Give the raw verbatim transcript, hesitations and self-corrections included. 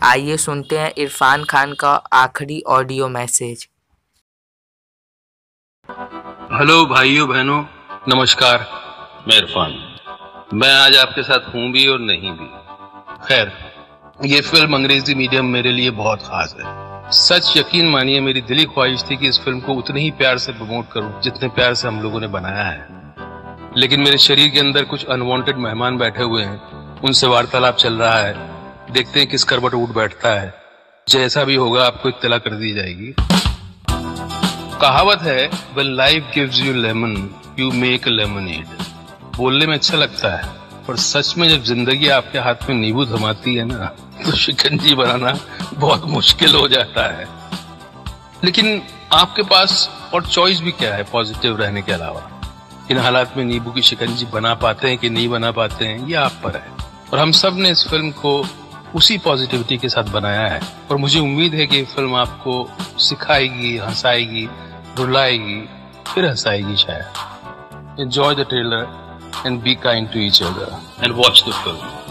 आइए सुनते हैं इरफान खान का आखिरी ऑडियो मैसेज। हेलो भाइयों बहनों, नमस्कार। मैं इरफान, मैं आज आपके साथ हूं भी और नहीं भी। खैर, ये फिल्म अंग्रेजी मीडियम मेरे लिए बहुत खास है। सच यकीन मानिए, मेरी दिली ख्वाहिश थी कि इस फिल्म को उतने ही प्यार से प्रमोट करूं जितने प्यार से हम लोगों ने बनाया है। लेकिन मेरे शरीर के अंदर कुछ अनवांटेड मेहमान बैठे हुए हैं, उनसे वार्तालाप चल रहा है। देखते हैं किस करवट उठ बैठता है। जैसा भी होगा आपको इत्तला कर दी जाएगी। कहावत है, when life gives you lemon, you make a lemonade। बोलने में अच्छा लगता है, पर सच में जब जिंदगी आपके हाथ में नींबू थमाती है ना, तो शिकंजी बनाना बहुत मुश्किल हो जाता है। लेकिन आपके पास और चॉइस भी क्या है पॉजिटिव रहने के अलावा। इन हालात में नींबू की शिकंजी बना पाते हैं कि नहीं बना पाते हैं, ये आप पर है। और हम सब ने इस फिल्म को उसी पॉजिटिविटी के साथ बनाया है। और मुझे उम्मीद है कि ये फिल्म आपको सिखाएगी, हंसाएगी, रुलाएगी, फिर हंसाएगी शायद। Enjoy the trailer and be kind to each other and watch the film.